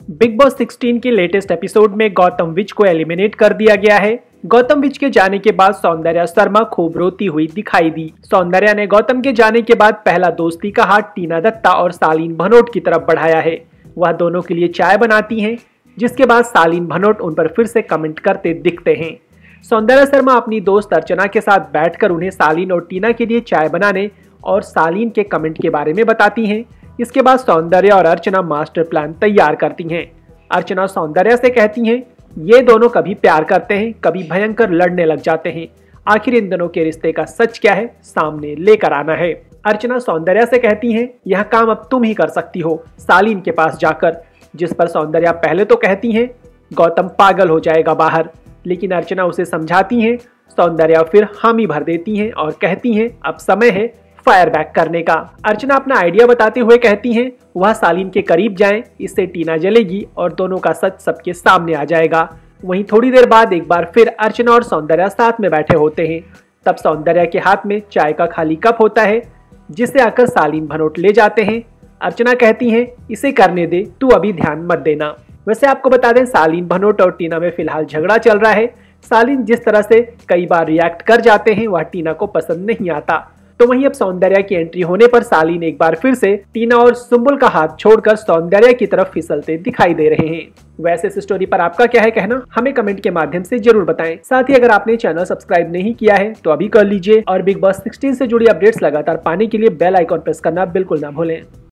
Big boss 16 के latest episode में गौतम विच को एलिमिनेट कर दिया गया है। गौतम विच के जाने के बाद सौंदर्या शर्मा खूब रोती हुई दिखाई दी। सौंदर्या ने गौतम के जाने के बाद पहला दोस्ती का हाथ टीना दत्ता और सालीन भनोट की तरफ बढ़ाया है। वह दोनों के लिए चाय बनाती हैं, जिसके बाद सालीन भनोट उन पर फिर से कमेंट करते दिखते हैं। सौंदर्या शर्मा अपनी दोस्त अर्चना के साथ बैठकर उन्हें सालीन और टीना के लिए चाय बनाने और सालीन के कमेंट के बारे में बताती हैं। इसके बाद सौंदर्या और अर्चना मास्टर प्लान तैयार करती हैं। अर्चना सौंदर्या से कहती हैं, ये दोनों कभी प्यार करते हैं, कभी भयंकर लड़ने लग जाते हैं। आखिर इन दोनों के रिश्ते का सच क्या है, सामने लेकर आना है। अर्चना सौंदर्या से कहती हैं, यह काम अब तुम ही कर सकती हो, सालीन के पास जाकर। जिस पर सौंदर्या पहले तो कहती हैं, गौतम पागल हो जाएगा बाहर, लेकिन अर्चना उसे समझाती हैं। सौंदर्या फिर हामी भर देती हैं और कहती हैं, अब समय है फायर बैक करने का। अर्चना अपना आइडिया बताते हुए कहती हैं, वह सालीन के करीब जाएं, इससे टीना जलेगी और दोनों का सच सबके सामने आ जाएगा। वहीं थोड़ी देर बाद एक बार फिर अर्चना और सौंदर्या साथ में बैठे होते हैं। तब सौंदर्या के हाथ में चाय का खाली कप होता है, जिसे आकर सालीन भनोट ले जाते हैं। अर्चना कहती हैं, इसे करने दे, तू अभी ध्यान मत देना। वैसे आपको बता दें, सालीन भनोट और टीना में फिलहाल झगड़ा चल रहा है। सालीन जिस तरह से कई बार रिएक्ट कर जाते हैं, वह टीना को पसंद नहीं आता। तो वहीं अब सौंदर्या की एंट्री होने पर सालीन एक बार फिर से टीना और सुंबुल का हाथ छोड़कर सौंदर्या की तरफ फिसलते दिखाई दे रहे हैं। वैसे इस स्टोरी पर आपका क्या है कहना, हमें कमेंट के माध्यम से जरूर बताएं। साथ ही अगर आपने चैनल सब्सक्राइब नहीं किया है तो अभी कर लीजिए और बिग बॉस 16 से जुड़ी अपडेट्स लगातार पाने के लिए बेल आइकॉन प्रेस करना बिल्कुल ना भूलें।